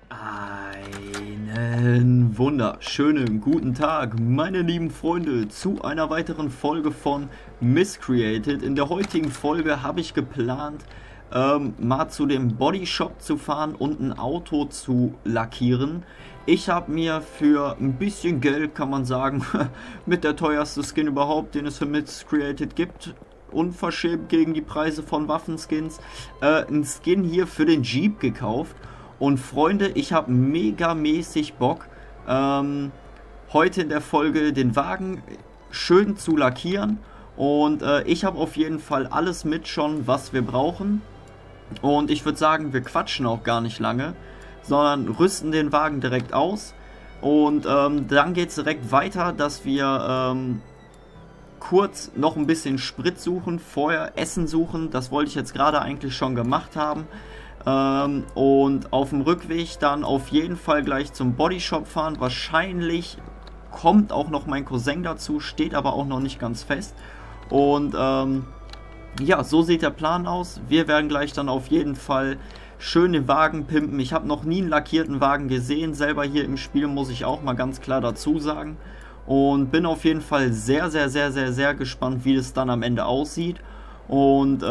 Einen wunderschönen guten Tag, meine lieben Freunde, zu einer weiteren Folge von Miscreated. In der heutigen Folge habe ich geplant, mal zu dem Bodyshop zu fahren und ein Auto zu lackieren. Ich habe mir für ein bisschen Geld, kann man sagen, mit der teuerste Skin überhaupt, den es für Miscreated gibt, unverschämt gegen die Preise von Waffenskins, ein Skin hier für den Jeep gekauft. Und Freunde, ich habe megamäßig Bock, heute in der Folge den Wagen schön zu lackieren. Und ich habe auf jeden Fall alles mit schon, was wir brauchen. Und ich würde sagen, wir quatschen auch gar nicht lange, sondern rüsten den Wagen direkt aus. Und dann geht es direkt weiter, dass wir kurz noch ein bisschen Sprit suchen, vorher Essen suchen. Das wollte ich jetzt gerade eigentlich schon gemacht haben. Und auf dem Rückweg dann auf jeden Fall gleich zum Bodyshop fahren. Wahrscheinlich kommt auch noch mein Cousin dazu, steht aber auch noch nicht ganz fest. Und ja, so sieht der Plan aus. Wir werden gleich dann auf jeden Fall schön den Wagen pimpen. Ich habe noch nie einen lackierten Wagen gesehen, selber hier im Spiel, muss ich auch mal ganz klar dazu sagen. Und bin auf jeden Fall sehr, sehr, sehr, sehr, sehr gespannt, wie es dann am Ende aussieht. Und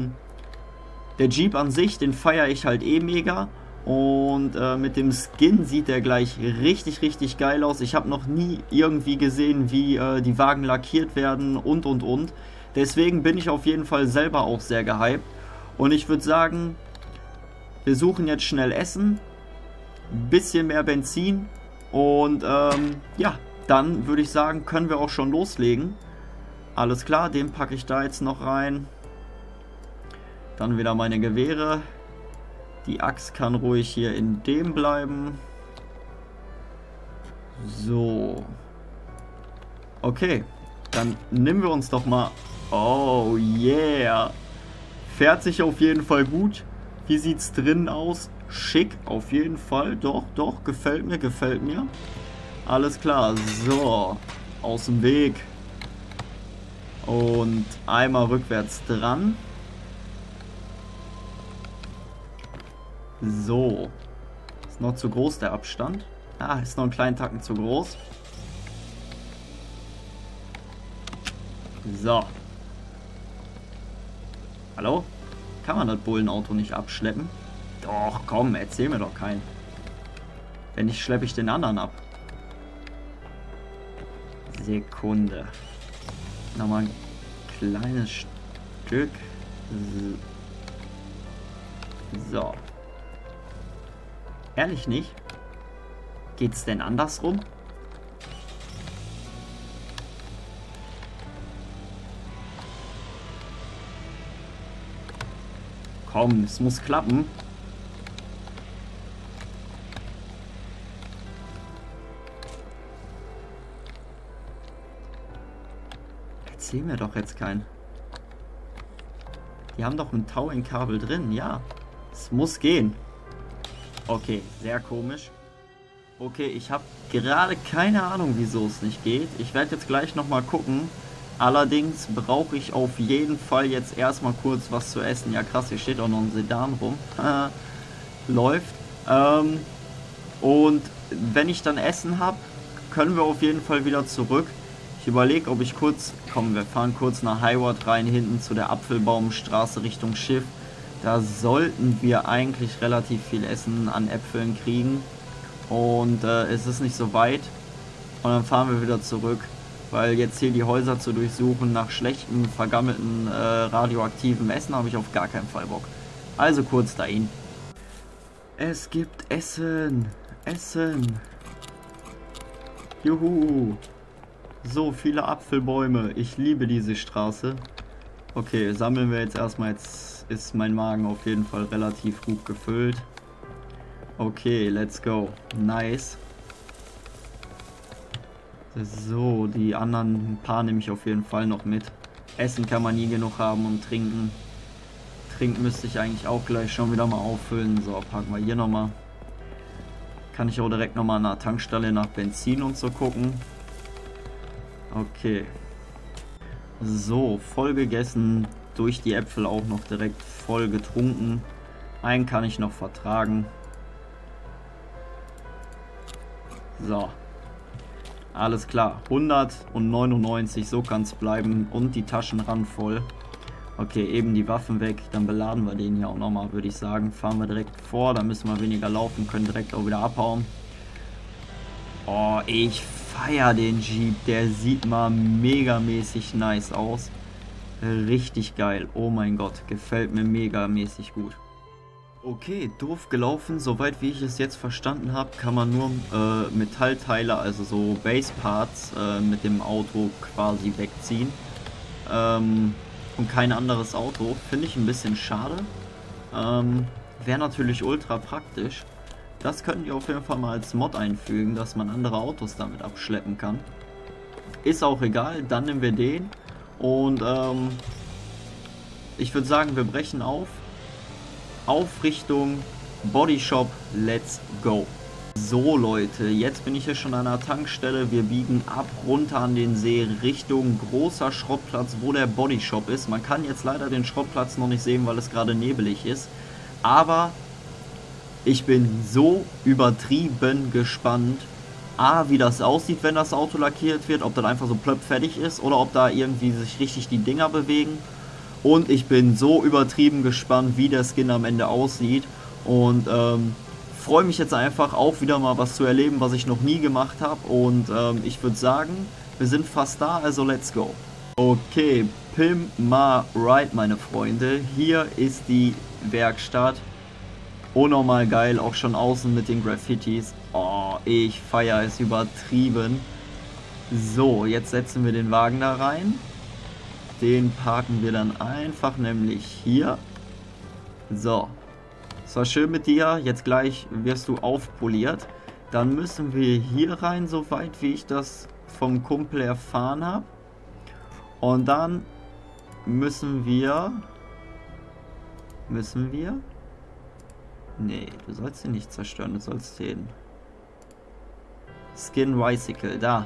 der Jeep an sich, den feiere ich halt eh mega. Und mit dem Skin sieht der gleich richtig, richtig geil aus. Ich habe noch nie irgendwie gesehen, wie die Wagen lackiert werden und. Deswegen bin ich auf jeden Fall selber auch sehr gehypt. Und ich würde sagen, wir suchen jetzt schnell Essen, ein bisschen mehr Benzin. Und ja, dann würde ich sagen, können wir auch schon loslegen. Alles klar, den packe ich da jetzt noch rein. Dann wieder meine Gewehre. Die Axt kann ruhig hier in dem bleiben. So. Okay. Dann nehmen wir uns doch mal... Oh yeah. Fährt sich auf jeden Fall gut. Wie sieht es drinnen aus? Schick auf jeden Fall. Doch, doch. Gefällt mir, gefällt mir. Alles klar. So. Aus dem Weg. Und einmal rückwärts dran. So. Ist noch zu groß der Abstand. Ah, ist noch einen kleinen Tacken zu groß. So. Hallo? Kann man das Bullenauto nicht abschleppen? Doch, komm, erzähl mir doch keinen. Wenn nicht, schleppe ich den anderen ab. Sekunde. Nochmal ein kleines Stück. So. Ehrlich nicht? Geht's denn andersrum? Komm, es muss klappen. Erzähl mir doch jetzt keinen. Die haben doch ein Towing-Kabel drin, ja. Es muss gehen. Okay, sehr komisch. Okay, ich habe gerade keine Ahnung, wieso es nicht geht. Ich werde jetzt gleich nochmal gucken. Allerdings brauche ich auf jeden Fall jetzt erstmal kurz was zu essen. Ja krass, hier steht auch noch ein Sedan rum. Läuft. Und wenn ich dann Essen habe, können wir auf jeden Fall wieder zurück. Ich überlege, ob ich kurz... Komm, wir fahren kurz nach Highward rein, hinten zu der Apfelbaumstraße Richtung Schiff. Da sollten wir eigentlich relativ viel Essen an Äpfeln kriegen. Und es ist nicht so weit. Und dann fahren wir wieder zurück. Weil jetzt hier die Häuser zu durchsuchen nach schlechtem, vergammelten, radioaktivem Essen habe ich auf gar keinen Fall Bock. Also kurz dahin. Es gibt Essen. Essen. Juhu. So viele Apfelbäume. Ich liebe diese Straße. Okay, sammeln wir jetzt erstmal. Jetzt ist mein Magen auf jeden Fall relativ gut gefüllt. Okay, let's go. Nice. So, die anderen paar nehme ich auf jeden Fall noch mit. Essen kann man nie genug haben und trinken. Trinken müsste ich eigentlich auch gleich schon wieder mal auffüllen. So, packen wir hier nochmal. Kann ich auch direkt nochmal an der Tankstelle nach Benzin und so gucken. Okay. So, voll gegessen. Durch die Äpfel auch noch direkt voll getrunken. Einen kann ich noch vertragen. So. Alles klar. 199, so kann es bleiben. Und die Taschen randvoll. Okay, eben die Waffen weg. Dann beladen wir den hier auch nochmal, würde ich sagen. Fahren wir direkt vor, dann müssen wir weniger laufen, können direkt auch wieder abhauen. Oh, ich feiere den Jeep. Der sieht mal megamäßig nice aus. Richtig geil. Oh mein Gott, gefällt mir megamäßig gut. Okay, doof gelaufen. Soweit wie ich es jetzt verstanden habe, kann man nur Metallteile, also so Base Parts, mit dem Auto quasi wegziehen. Und kein anderes Auto. Finde ich ein bisschen schade. Wäre natürlich ultra praktisch. Das könnten die auf jeden Fall mal als Mod einfügen, dass man andere Autos damit abschleppen kann. Ist auch egal, dann nehmen wir den. Und ich würde sagen, wir brechen auf Richtung Bodyshop. Let's go. So Leute, jetzt bin ich hier schon an der Tankstelle. Wir biegen ab runter an den See Richtung großer Schrottplatz, wo der Bodyshop ist. Man kann jetzt leider den Schrottplatz noch nicht sehen, weil es gerade nebelig ist. Aber ich bin so übertrieben gespannt, wie das aussieht, wenn das Auto lackiert wird. Ob das einfach so plöpp fertig ist oder ob da irgendwie sich richtig die Dinger bewegen. Und ich bin so übertrieben gespannt, wie der Skin am Ende aussieht. Und freue mich jetzt einfach auch wieder mal was zu erleben, was ich noch nie gemacht habe. Und ich würde sagen, wir sind fast da, also let's go. Okay, Pimp My Ride, meine Freunde. Hier ist die Werkstatt. Unnormal geil, auch schon außen mit den Graffitis. Oh, ich feiere es übertrieben. So, jetzt setzen wir den Wagen da rein. Den parken wir dann einfach nämlich hier. So. Es war schön mit dir. Jetzt gleich wirst du aufpoliert. Dann müssen wir hier rein, soweit wie ich das vom Kumpel erfahren habe. Und dann müssen wir... Nee, du sollst den nicht zerstören. Du sollst den... Skin Bicycle, da.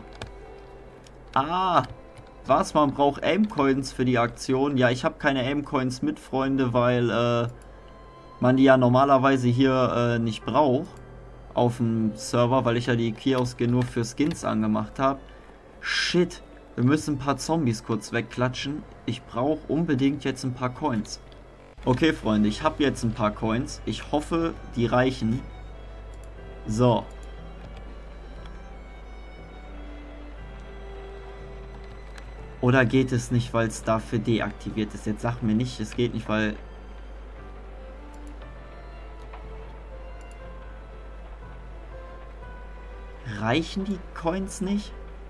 Was? Man braucht Aim-Coins für die Aktion. Ja, ich habe keine Aim-Coins mit, Freunde, weil man die ja normalerweise hier nicht braucht. Auf dem Server, weil ich ja die Kioske nur für Skins angemacht habe. Shit, wir müssen ein paar Zombies kurz wegklatschen. Ich brauche unbedingt jetzt ein paar Coins. Okay, Freunde, ich habe jetzt ein paar Coins. Ich hoffe, die reichen. So. Oder geht es nicht, weil es dafür deaktiviert ist? Jetzt sag mir nicht, es geht nicht, weil... Reichen die Coins nicht?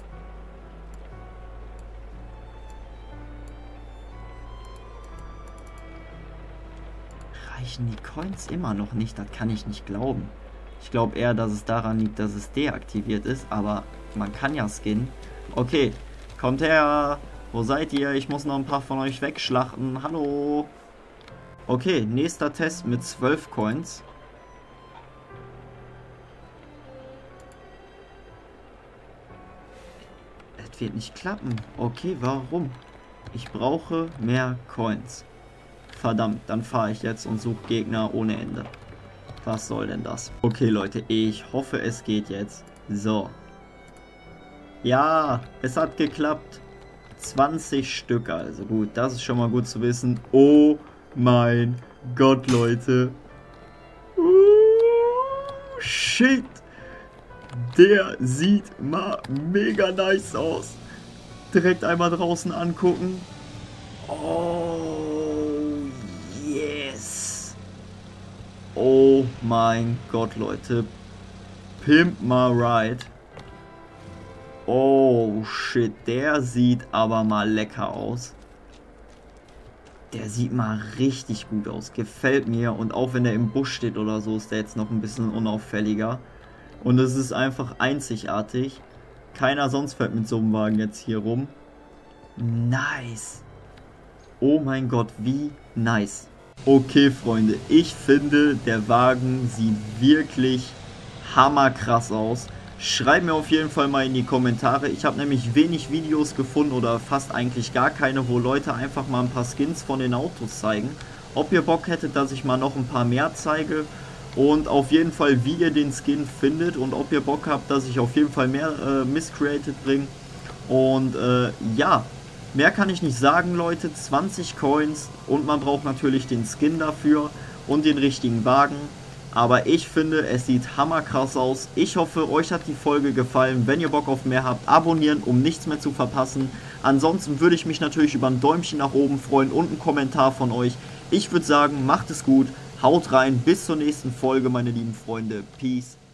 Reichen die Coins immer noch nicht? Das kann ich nicht glauben. Ich glaube eher, dass es daran liegt, dass es deaktiviert ist, aber man kann ja skinnen. Okay. Kommt her! Wo seid ihr? Ich muss noch ein paar von euch wegschlachten. Hallo! Okay, nächster Test mit 12 Coins. Es wird nicht klappen. Okay, warum? Ich brauche mehr Coins. Verdammt, dann fahre ich jetzt und suche Gegner ohne Ende. Was soll denn das? Okay, Leute, ich hoffe, es geht jetzt. So. Ja, es hat geklappt. 20 Stück, also gut. Das ist schon mal gut zu wissen. Oh mein Gott, Leute. Shit. Der sieht mal mega nice aus. Direkt einmal draußen angucken. Oh, yes. Oh mein Gott, Leute. Pimp My Ride. Oh shit, der sieht aber mal lecker aus. Der sieht mal richtig gut aus. Gefällt mir. Und auch wenn der im Busch steht oder so, ist der jetzt noch ein bisschen unauffälliger. Und es ist einfach einzigartig. Keiner sonst fährt mit so einem Wagen jetzt hier rum. Nice. Oh mein Gott, wie nice. Okay, Freunde. Ich finde, der Wagen sieht wirklich hammerkrass aus. Schreibt mir auf jeden Fall mal in die Kommentare. Ich habe nämlich wenig Videos gefunden oder fast eigentlich gar keine, wo Leute einfach mal ein paar Skins von den Autos zeigen. Ob ihr Bock hättet, dass ich mal noch ein paar mehr zeige. Und auf jeden Fall, wie ihr den Skin findet und ob ihr Bock habt, dass ich auf jeden Fall mehr Miscreated bringe. Und ja, mehr kann ich nicht sagen, Leute. 20 Coins und man braucht natürlich den Skin dafür und den richtigen Wagen. Aber ich finde, es sieht hammerkrass aus. Ich hoffe, euch hat die Folge gefallen. Wenn ihr Bock auf mehr habt, abonnieren, um nichts mehr zu verpassen. Ansonsten würde ich mich natürlich über ein Däumchen nach oben freuen und einen Kommentar von euch. Ich würde sagen, macht es gut, haut rein, bis zur nächsten Folge, meine lieben Freunde. Peace.